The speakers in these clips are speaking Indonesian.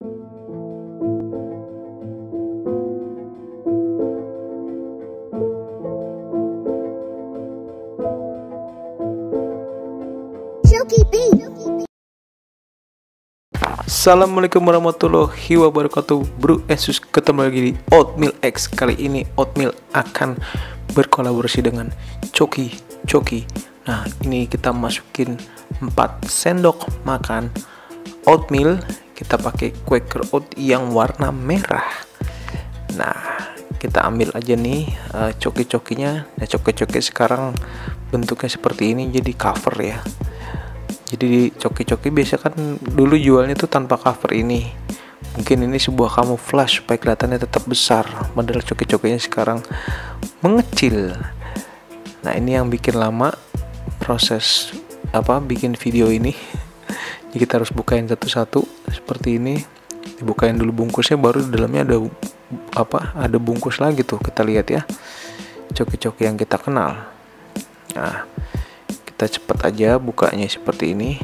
Assalamualaikum warahmatullahi wabarakatuh, Bro Ensus, ketemu lagi di Oatmeal X. Kali ini Oatmeal akan berkolaborasi dengan Coki. Nah, ini kita masukin 4 sendok makan oatmeal. Kita pakai Quaker Oat yang warna merah. Nah, kita ambil aja nih coki-cokinya. Nah, coki-coki sekarang bentuknya seperti ini, jadi cover ya. Jadi di coki-coki biasa kan dulu jualnya tuh tanpa cover ini. Mungkin ini sebuah camouflage supaya kelihatannya tetap besar. Model coki-cokinya sekarang mengecil. Nah, ini yang bikin lama proses bikin video ini. Jadi kita harus bukain satu-satu seperti ini. Dibukain dulu bungkusnya, baru di dalamnya ada bungkus lagi tuh. Kita lihat ya. Coki-coki yang kita kenal. Nah, kita cepat aja bukanya seperti ini.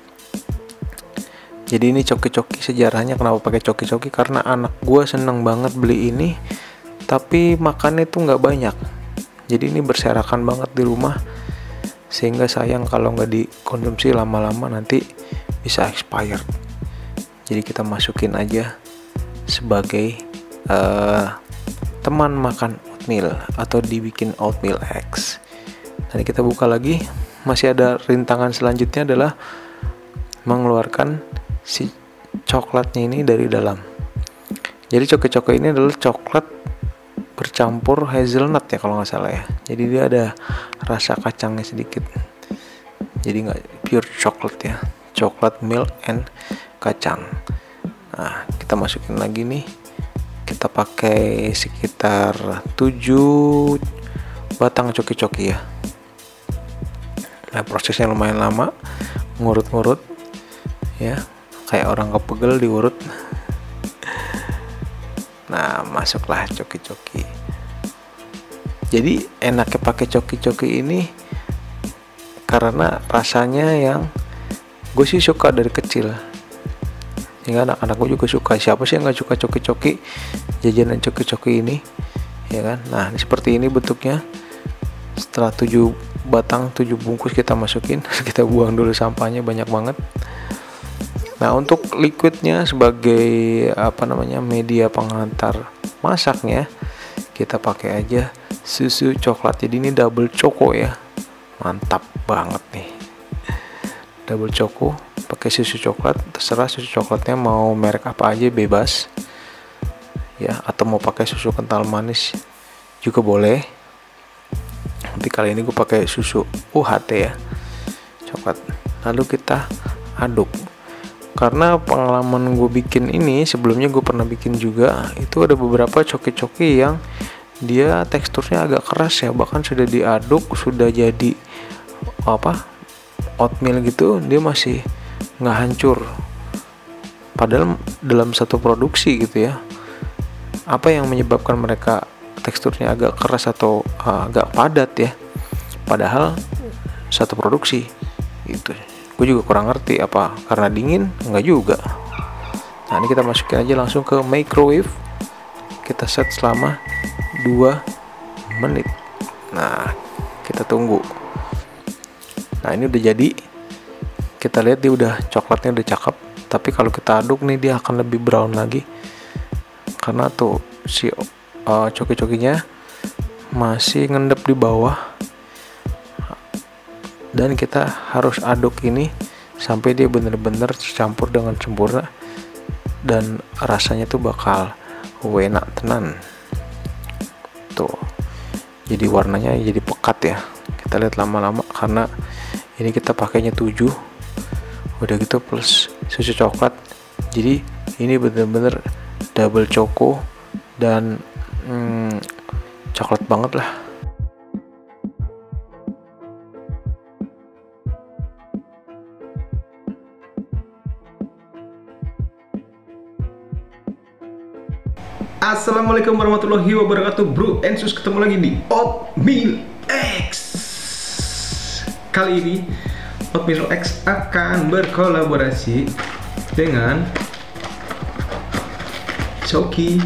Jadi ini coki-coki, sejarahnya kenapa pakai coki-coki, karena anak gue seneng banget beli ini, tapi makannya tuh nggak banyak. Jadi ini berserakan banget di rumah, sehingga sayang kalau nggak dikonsumsi lama-lama nanti bisa expired. Jadi kita masukin aja sebagai teman makan oatmeal atau dibikin Oatmeal X. Nanti kita buka lagi. Masih ada rintangan selanjutnya adalah mengeluarkan si coklatnya ini dari dalam. Jadi coki-coki ini adalah coklat bercampur hazelnut ya kalau nggak salah ya. Jadi dia ada rasa kacangnya sedikit. Jadi nggak pure coklat ya. Coklat, milk, and kacang. Nah, kita masukin lagi nih. Kita pakai sekitar 7 batang coki-coki ya. Nah, prosesnya lumayan lama, ngurut-ngurut ya, kayak orang kepegel diurut. Nah, masuklah coki-coki. Jadi enaknya pakai coki-coki ini karena rasanya yang gue sih suka dari kecil, sehingga anak-anak gue juga suka. Siapa sih yang nggak suka coki-coki, jajanan coki-coki ini ya kan. Nah, ini seperti ini bentuknya. Setelah 7 bungkus kita masukin, kita buang dulu sampahnya, banyak banget. Nah, untuk liquidnya sebagai media penghantar masaknya, kita pakai aja susu coklat. Jadi ini double choco ya, mantap banget nih. Double choco pakai susu coklat, terserah susu coklatnya mau merek apa aja, bebas ya, atau mau pakai susu kental manis juga boleh. Tapi kali ini gue pakai susu UHT ya, coklat. Lalu kita aduk. Karena pengalaman gue bikin ini, sebelumnya gue pernah bikin juga, itu ada beberapa coki-coki yang dia teksturnya agak keras ya, bahkan sudah diaduk, sudah jadi oatmeal gitu, dia masih nggak hancur. Padahal dalam satu produksi gitu ya. Apa yang menyebabkan mereka teksturnya agak keras atau agak padat ya, padahal satu produksi itu. Gue juga kurang ngerti, apa karena dingin? Enggak juga. Nah, ini kita masukin aja langsung ke microwave. Kita set selama 2 menit. Nah, kita tunggu. Nah, ini udah jadi. Kita lihat dia udah, coklatnya udah cakep. Tapi kalau kita aduk nih, dia akan lebih brown lagi, karena tuh si coki-cokinya masih ngendep di bawah. Dan kita harus aduk ini sampai dia bener-bener tercampur dengan sempurna, dan rasanya tuh bakal enak tenan tuh. Jadi warnanya jadi pekat ya. Kita lihat lama-lama, karena ini kita pakainya 7, udah gitu plus susu coklat. Jadi ini bener-bener double choco dan coklat banget lah. Assalamualaikum warahmatullahi wabarakatuh, Bro Ensus, ketemu lagi di Oatmeal X. Kali ini Oatmeal X akan berkolaborasi dengan Coki.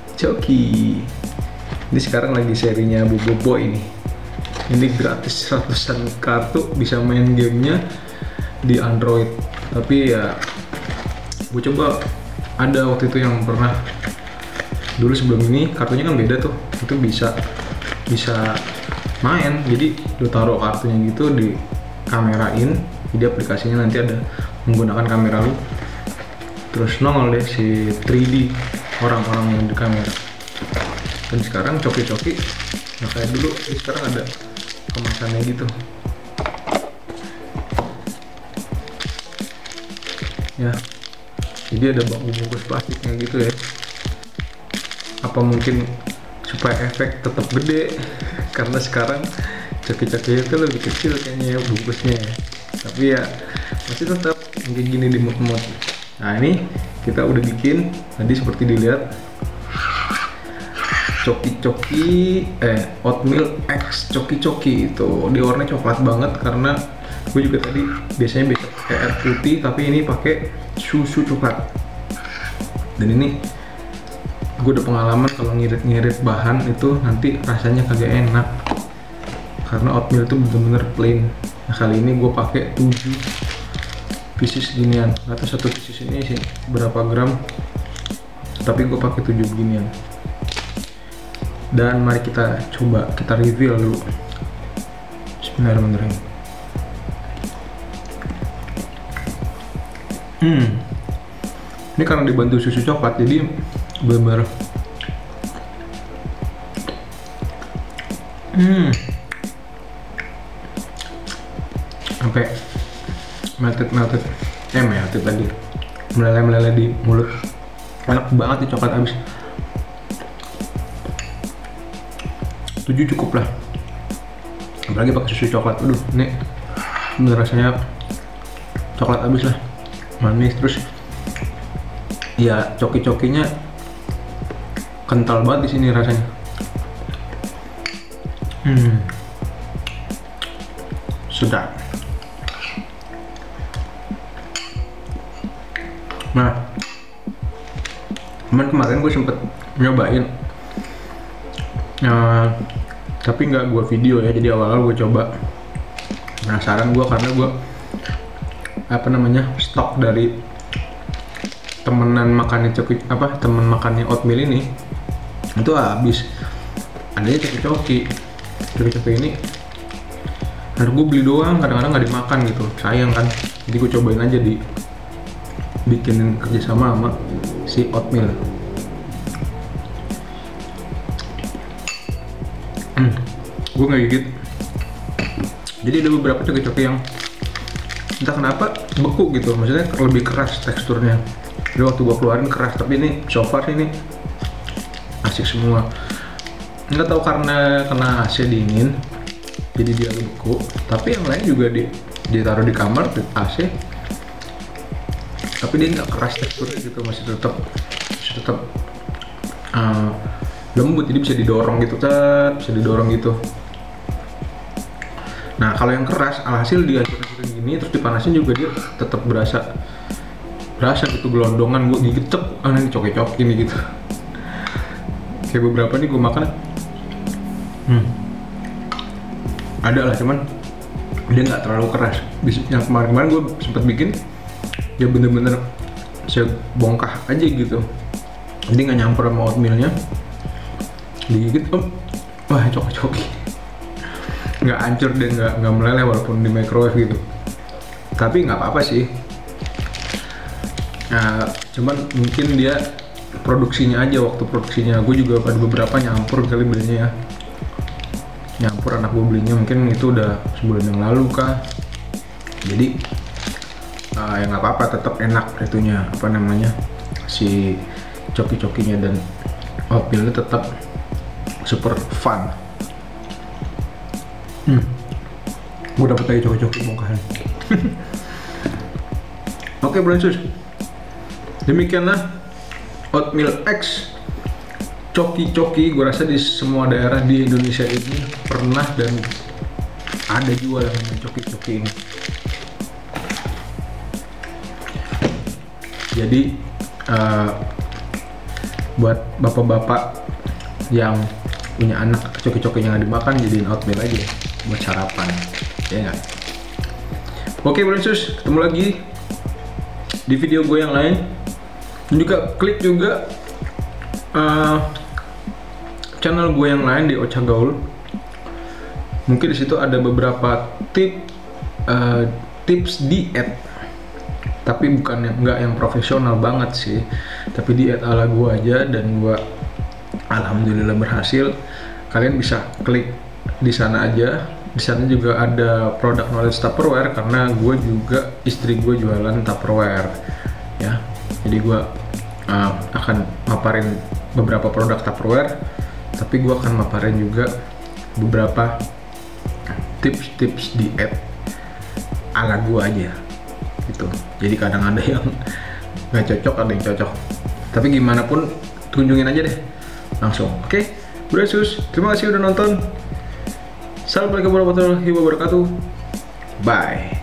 Ini sekarang lagi serinya Bobo ini. Ini gratis 100-an kartu, bisa main gamenya di Android. Tapi ya gue coba, ada waktu itu yang pernah dulu sebelum ini kartunya kan beda tuh, itu bisa main. Jadi lu taruh kartunya gitu di kamerain, jadi aplikasinya nanti ada menggunakan kamera lu, terus nongol deh si 3D orang-orang yang di kamera. Dan sekarang coki-coki nggak kayak dulu, sekarang ada kemasannya gitu ya, jadi ada bungkus plastiknya gitu ya. Apa mungkin supaya efek tetap gede karena sekarang coki-coki itu lebih kecil kayaknya ya bungkusnya ya. Tapi ya masih tetap kayak gini di mod. Nah ini kita udah bikin tadi seperti dilihat, coki-coki oatmeal X coki-coki itu dia warnanya coklat banget, karena gue juga tadi biasanya pakai air putih, tapi ini pakai susu coklat. Dan ini gue udah pengalaman kalau ngirit-ngirit bahan itu nanti rasanya kagak enak, karena oatmeal itu bener-bener plain. Nah kali ini gue pakai 7 pieces ginian, atau satu pieces ini sih berapa gram, tapi gue pakai 7 beginian. Dan mari kita coba, kita reveal dulu. Bismillahirrahmanirrahim. Ini karena dibantu susu coklat, jadi bener-bener sampai melted lagi, meleleh di mulut. Enak banget nih coklat abis. 7 cukup lah, apalagi pakai susu coklat. Aduh, ini bener rasanya coklat abis lah, manis. Terus ya coki-cokinya kental banget di sini rasanya. Sedap. Nah, kemarin gue sempet nyobain, tapi nggak gue video ya, jadi awal-awal gue coba, penasaran gue karena gue stok dari temenan makannya temen makannya oatmeal ini itu habis. Adanya coki-coki ini harus gue beli doang, kadang-kadang nggak dimakan gitu, sayang kan. Jadi gue cobain aja bikinin kerjasama sama si oatmeal. Gue nggak gigit, jadi ada beberapa coki-coki yang entah kenapa beku gitu, maksudnya lebih keras teksturnya. Jadi waktu gue keluarin keras, tapi ini so far ini asik semua. Nggak tahu karena kena AC dingin jadi dia beku, tapi yang lain juga ditaruh di kamar AC, tapi dia nggak keras teksturnya gitu, masih tetap lembut, jadi bisa didorong gitu, Nah kalau yang keras, alhasil dihancurin gini terus dipanasin juga dia tetap berasa gitu gelondongan. Gue gigit ini coki-coki nih gitu. Kayak beberapa nih gue makan, ada lah, cuman dia nggak terlalu keras. Yang kemarin gue sempet bikin, dia bener-bener saya bongkah aja gitu, jadi nggak nyampur sama oatmealnya. Digigit, wah coki-coki. Nggak hancur deh, nggak meleleh walaupun di microwave gitu. Tapi nggak apa-apa sih. Nah, cuman mungkin dia produksinya aja, waktu produksinya gue juga ada beberapa nyampur kali belinya ya. Nyampur anak gue belinya, mungkin itu udah sebulan yang lalu kah. Jadi ya nggak apa-apa, tetap enak itunya, si coki-cokinya dan oatmealnya tetap super fun. Gue dapet lagi coki-coki bongkahan. Oke Bransus, demikianlah oatmeal X coki-coki. Gue rasa di semua daerah di Indonesia ini pernah dan ada jual yang coki-coki ini. Jadi buat bapak-bapak yang punya anak coki-coki yang nggak dimakan, jadiin oatmeal aja buat sarapan, ya nggak? Oke Bronsus, ketemu lagi di video gue yang lain. Dan juga klik juga channel gue yang lain di Ocha Gaul. Mungkin di situ ada beberapa tips diet, tapi bukan nggak yang profesional banget sih, tapi diet ala gue aja, dan gue alhamdulillah berhasil. Kalian bisa klik di sana aja. Di sana juga ada produk knowledge Tupperware, karena gue juga, istri gue jualan Tupperware ya. Jadi gue akan maparin beberapa produk Tupperware, tapi gue akan maparin juga beberapa tips-tips diet ala gue aja gitu. Jadi kadang ada yang nggak cocok, ada yang cocok, tapi gimana pun kunjungin aja deh langsung. Oke, Bronsus, terima kasih udah nonton. Assalamualaikum warahmatullahi wabarakatuh. Bye.